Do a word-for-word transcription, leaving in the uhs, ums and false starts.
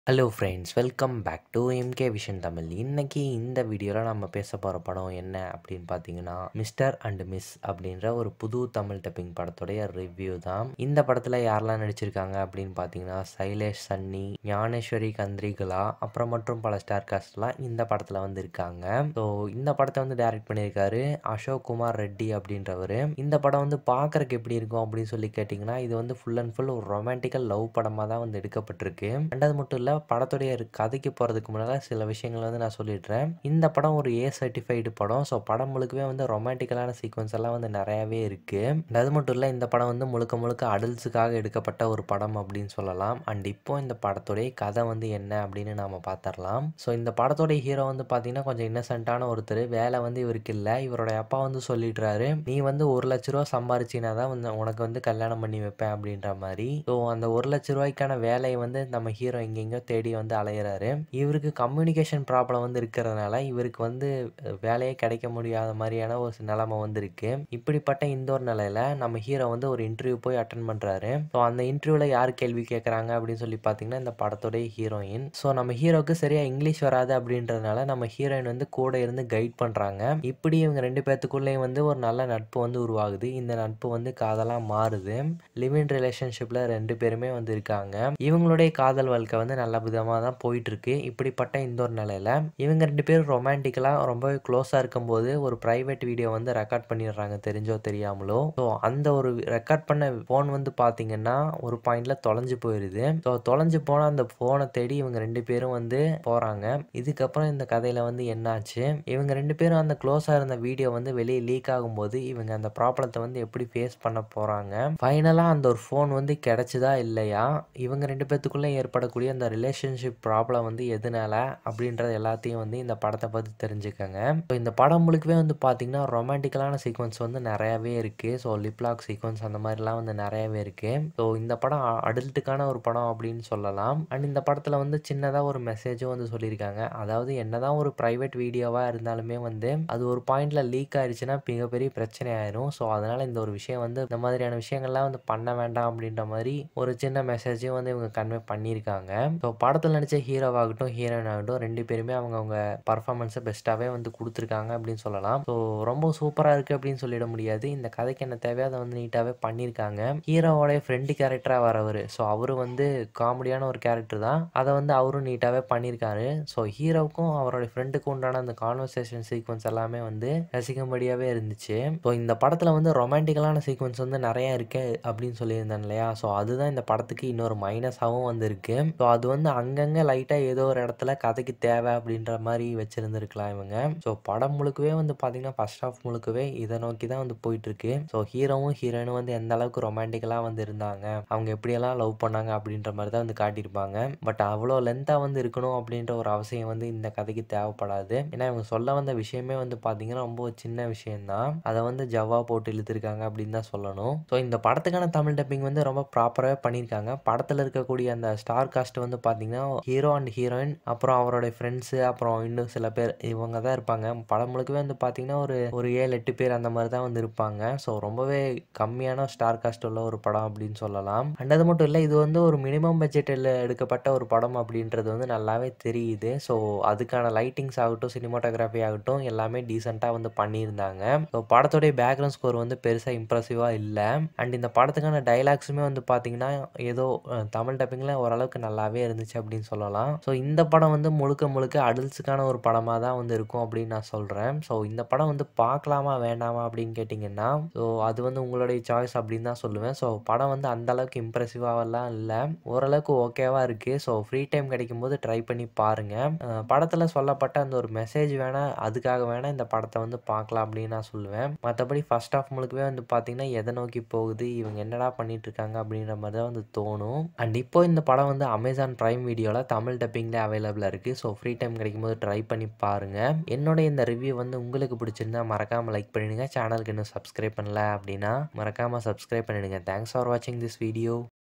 Hello friends, welcome back to MK Vision Tamil. இன்னைக்கு இந்த வீடியோவில் நம்ம பேச போகிற படம் என்ன அப்படின்னு பார்த்தீங்கன்னா, மிஸ்டர் அண்ட் மிஸ் அப்படின்ற ஒரு புது தமிழ் டப்பிங் படத்துடைய ரிவ்யூ தான். இந்த படத்தில் யாரெல்லாம் நடிச்சிருக்காங்க அப்படின்னு பார்த்தீங்கன்னா, சைலேஷ் சன்னி, ஞானேஸ்வரி கந்திரிகலா, அப்புறம் மற்றும் பல ஸ்டார் காஸ்ட்லாம் இந்த படத்தில் வந்து இருக்காங்க. ஸோ இந்த படத்தை வந்து டைரக்ட் பண்ணியிருக்காரு அசோக் குமார் ரெட்டி அப்படின்றவர். இந்த படம் வந்து பார்க்கறக்கு எப்படி இருக்கும் அப்படின்னு சொல்லி கேட்டிங்கன்னா, இது வந்து ஃபுல் அண்ட் ஃபுல் ஒரு ரொமான்டிக்கல் லவ் படமாக தான் வந்து எடுக்கப்பட்டிருக்கு. ரெண்டாவது மட்டும் இல்லை, படத்துடைய கதைக்கு போகிறதுக்கு முன்னால் சில விஷயங்கள் வந்து நான் சொல்லிடுறேன். இந்த படம் ஒரு ஏ சர்டிஃபைடு படம். ஸோ படம் முழுக்கவே வந்து ரொமான்டிக்கலான சீக்வன்ஸ் எல்லாம் வந்து நிறையாவே இருக்குது. அது மட்டும் இல்லை, இந்த படம் வந்து முழுக்க முழுக்க அடல்ட்ஸுக்காக எடுக்கப்பட்ட ஒரு படம் அப்படின்னு சொல்லலாம். அண்ட் இப்போ இந்த படத்துடைய கதை வந்து என்ன அப்படின்னு நாம் பார்த்துடலாம். ஸோ இந்த படத்துடைய ஹீரோ வந்து பார்த்தீங்கன்னா கொஞ்சம் இன்னசென்ட்டான ஒருத்தர். வேலை வந்து இவருக்கு இல்லை. இவருடைய அப்பா வந்து சொல்லிடுறாரு, நீ வந்து ஒரு லட்ச ரூபா சம்பாரிச்சினா தான் வந்து உனக்கு வந்து கல்யாணம் பண்ணி வைப்பேன் அப்படின்ற மாதிரி. ஸோ அந்த ஒரு லட்ச ரூபாய்க்கான வேலையை வந்து நம்ம ஹீரோ எங்கெங்கோ தேடி வந்து அலையிறாரு. இவருக்கு கம்யூனிகேஷன் ப்ராப்ளம் வந்து இருக்கிறதுனால இவருக்கு வந்து வேலையே கிடைக்க முடியாத மாதிரியான ஒரு நிலைமை வந்து இருக்கு. இப்படிப்பட்ட இந்த ஒரு நிலையில நம்ம ஹீரோ வந்து ஒரு இன்டர்வியூ போய் அட்டன் பண்றாரு. ஸோ அந்த இன்டர்வியூல யார் கேள்வி கேட்கறாங்க அப்படின்னு சொல்லி பார்த்தீங்கன்னா, இந்த படத்துடைய ஹீரோயின். ஸோ நம்ம ஹீரோக்கு சரியா இங்கிலீஷ் வராது அப்படின்றதுனால நம்ம ஹீரோயின் வந்து கூட இருந்து கைட் பண்றாங்க. இப்படி இவங்க ரெண்டு பேத்துக்குள்ளேயும் வந்து ஒரு நல்ல நட்பு வந்து உருவாகுது. இந்த நட்பு வந்து காதலா மாறுது. லிவ் இன் ரிலேஷன்ஷிப்ல ரெண்டு பேருமே வந்து இருக்காங்க. இவங்களுடைய காதல் வாழ்க்கை வந்து நல்ல விதமாக தான் போயிட்டு இருக்கு. இப்படிப்பட்ட இந்த ஒரு நிலையில இவங்க ரெண்டு பேரும் ரொமான்டிக்கலா ரொம்பவே க்ளோஸா இருக்கும்போது ஒரு பிரைவேட் வீடியோ வந்து ரெக்கார்ட் பண்ணிடுறாங்க, தெரிஞ்சோ தெரியாமலோ. ஸோ அந்த ஒரு ரெக்கார்ட் பண்ண போன் வந்து பாத்தீங்கன்னா ஒரு பாயிண்ட்ல தொலைஞ்சு போயிருது. ஸோ தொலைஞ்சு போன அந்த போனை தேடி இவங்க ரெண்டு பேரும் வந்து போறாங்க. இதுக்கப்புறம் இந்த கதையில வந்து என்னாச்சு, இவங்க ரெண்டு பேரும் அந்த க்ளோஸா இருந்த வீடியோ வந்து வெளியே லீக் ஆகும்போது இவங்க அந்த ப்ராப்ளத்தை வந்து எப்படி ஃபேஸ் பண்ண போறாங்க, ஃபைனலா அந்த ஒரு போன் வந்து கிடைச்சதா இல்லையா, இவங்க ரெண்டு பேத்துக்குள்ள ஏற்படக்கூடிய அந்த ரிலேஷன்ஷிப் ப்ராப்ளம் வந்து எதனால அப்படின்றது எல்லாத்தையும் வந்து இந்த படத்தை பற்றி தெரிஞ்சுக்கங்க. ஸோ இந்த படம் முழுக்கவே வந்து பார்த்தீங்கன்னா ரொமான்டிக்கலான சீக்வன்ஸ் வந்து நிறையாவே இருக்குது. ஸோ லிப்லாக் சீக்வன்ஸ் அந்த மாதிரிலாம் வந்து நிறையாவே இருக்குது. ஸோ இந்த படம் அடல்ட்டுக்கான ஒரு படம் அப்படின்னு சொல்லலாம். அண்ட் இந்த படத்தில் வந்து சின்னதாக ஒரு மெசேஜும் வந்து சொல்லியிருக்காங்க. அதாவது என்னதான் ஒரு ப்ரைவேட் வீடியோவாக இருந்தாலுமே வந்து அது ஒரு பாயிண்ட்ல லீக் ஆயிடுச்சுன்னா மிகப்பெரிய பிரச்சனை ஆயிரும். ஸோ அதனால இந்த ஒரு விஷயம் வந்து இந்த மாதிரியான விஷயங்கள்லாம் வந்து பண்ண வேண்டாம் அப்படின்ற மாதிரி ஒரு சின்ன மெசேஜையும் வந்து இவங்க கன்வே பண்ணியிருக்காங்க. ஸோ படத்தில் நடித்த ஹீரோவாகட்டும் ஹீரோயின் ஆகட்டும் ரெண்டு பேருமே அவங்கவுங்க பர்ஃபார்மன்ஸை பெஸ்ட்டாகவே வந்து கொடுத்துருக்காங்க அப்படின்னு சொல்லலாம். ஸோ ரொம்ப சூப்பராக இருக்குது அப்படின்னு சொல்லிட முடியாது. இந்த கதைக்கு என்ன தேவையோ அதை வந்து நீட்டாகவே பண்ணியிருக்காங்க. ஹீரோவோடைய ஃப்ரெண்டு கேரக்டராக வரவர். ஸோ அவரு வந்து காமெடியான ஒரு கேரக்டர் தான். அதை வந்து அவரும் நீட்டாகவே பண்ணியிருக்காரு. ஸோ ஹீரோவுக்கும் அவருடைய ஃப்ரெண்டுக்கும் உண்டான அந்த கான்வர்சேஷன் சீக்வன்ஸ் எல்லாமே வந்து ரசிக்கும்படியாகவே இருந்துச்சு. ஸோ இந்த படத்தில் வந்து ரொமான்டிக்கலான சீக்வன்ஸ் வந்து நிறையா இருக்கு அப்படின்னு சொல்லியிருந்தேன் இல்லையா. ஸோ அதுதான் இந்த படத்துக்கு இன்னொரு மைனஸாகவும் வந்து இருக்கு. ஸோ அது வந்து அங்கங்கே லைட்டாக ஏதோ ஒரு இடத்துல கதைக்கு தேவை அப்படின்ற மாதிரி வச்சிருந்துருக்கலாம் இவங்க. ஸோ படம் முழுக்கவே வந்து பார்த்தீங்கன்னா ஃபர்ஸ்ட் ஹாஃப் முழுக்கவே இதை நோக்கி தான் வந்து போயிட்டு இருக்கு. ஸோ ஹீரோவும் ஹீரோயினும் வந்து எந்த அளவுக்கு ரொமான்டிக்கலாக வந்து இருந்தாங்க, அவங்க எப்படியெல்லாம் லவ் பண்ணாங்க அப்படின்ற மாதிரி தான் வந்து காட்டியிருப்பாங்க. பட் அவ்வளோ லென்த்தாக வந்து இருக்கணும் அப்படின்ற ஒரு அவசியம் வந்து இந்த கதைக்கு தேவைப்படாது. ஏன்னா இவங்க சொல்ல வந்த விஷயமே வந்து பார்த்தீங்கன்னா ரொம்ப சின்ன விஷயம்தான். அதை வந்து ஜவ்வா போட்டு இழுத்துருக்காங்க அப்படின்னு தான் சொல்லணும். ஸோ இந்த படத்துக்கான தமிழ் டப்பிங் வந்து ரொம்ப ப்ராப்பராகவே பண்ணியிருக்காங்க. படத்தில் இருக்கக்கூடிய அந்த ஸ்டார் காஸ்ட் வந்து பார்த்தீங்கன்னா ஹீரோ அண்ட் ஹீரோயின், அப்புறம் அவருடைய ஃப்ரெண்ட்ஸு, அப்புறம் இன்னும் சில பேர் இவங்க தான் இருப்பாங்க. படம் முழுக்கவே வந்து பார்த்தீங்கன்னா ஒரு ஒரு ஏழு எட்டு பேர் அந்த மாதிரி தான் வந்து இருப்பாங்க. ஸோ ரொம்பவே கம்மியான ஸ்டார் காஸ்ட் உள்ள ஒரு படம் அப்படின்னு சொல்லலாம். அண்ட் அது மட்டும் இல்லை, இது வந்து ஒரு மினிமம் பட்ஜெட்டில் எடுக்கப்பட்ட ஒரு படம் அப்படின்றது வந்து நல்லாவே தெரியுது. ஸோ அதுக்கான லைட்டிங்ஸ் ஆகட்டும் சினிமாட்டோகிராஃபி ஆகட்டும் எல்லாமே டீசெண்டாக வந்து பண்ணியிருந்தாங்க. ஸோ படத்துடைய பேக்ரவுண்ட் ஸ்கோர் வந்து பெருசாக இம்ப்ரெசிவாக இல்லை. அண்ட் இந்த படத்துக்கான டைலாக்ஸுமே வந்து பார்த்தீங்கன்னா ஏதோ தமிழ் டப்பிங்கில் ஓரளவுக்கு நல்லாவே இருந்துச்சு அப்படின்னு சொல்லலாம். ஸோ இந்த படம் வந்து முழுக்க முழுக்க அடல்ட்ஸுக்கான ஒரு படமாக தான் வந்து இருக்கும் அப்படின்னு நான் சொல்கிறேன். ஸோ இந்த படம் வந்து பார்க்கலாமா வேண்டாமா அப்படின்னு கேட்டிங்கன்னா ஸோ அது வந்து உங்களுடைய சாய்ஸ் அப்படின்னு தான் சொல்லுவேன். ஸோ படம் வந்து அந்த அளவுக்கு இம்ப்ரெசிவாகலாம் இல்லை, ஓரளவுக்கு ஓகேவா இருக்குது. ஸோ ஃப்ரீ டைம் கிடைக்கும் போது ட்ரை பண்ணி பாருங்கள். படத்தில் சொல்லப்பட்ட அந்த ஒரு மெசேஜ் வேணால் அதுக்காக வேணால் இந்த படத்தை வந்து பார்க்கலாம் அப்படின்னு நான் சொல்லுவேன். மற்றபடி ஃபர்ஸ்ட் ஆஃப் முழுக்கவே வந்து பார்த்தீங்கன்னா எதை நோக்கி போகுது, இவங்க என்னடா பண்ணிட்டு இருக்காங்க அப்படின்ற மாதிரி தான் வந்து தோணும். அண்ட் இப்போ இந்த படம் வந்து அமேசான் பிரைம் வீடியோவில் தமிழ் டப்பிங்கில் அவைலபிளாக இருக்குது. ஸோ ஃப்ரீ டைம் கிடைக்கும் போது ட்ரை பண்ணி பாருங்கள். என்னோட இந்த ரிவ்யூ வந்து உங்களுக்கு பிடிச்சிருந்தா மறக்காமல் லைக் பண்ணிடுங்க. சேனலுக்கு இன்னும் சப்ஸ்கிரைப் பண்ணல அப்படின்னா மறக்காமல் சப்ஸ்கிரைப் பண்ணிடுங்க. தேங்க்ஸ் ஃபார் வாட்சிங் திஸ் வீடியோ.